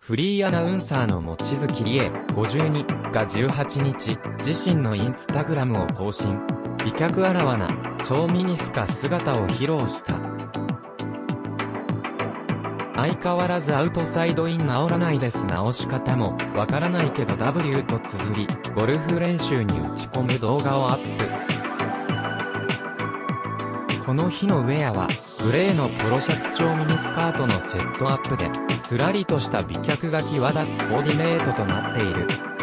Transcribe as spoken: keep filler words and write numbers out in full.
フリーアナウンサーの望月理恵ごじゅうにがじゅうはちにち、自身のインスタグラムを更新。美脚あらわな、超ミニスカ姿を披露した。相変わらずアウトサイドイン治らないです。直し方もわからないけど ダブリュー と綴り、ゴルフ練習に打ち込む動画をアップ。この日のウェアは、グレーのポロシャツ超ミニスカートのセットアップで、すらりとした美脚が際立つコーディネートとなっている。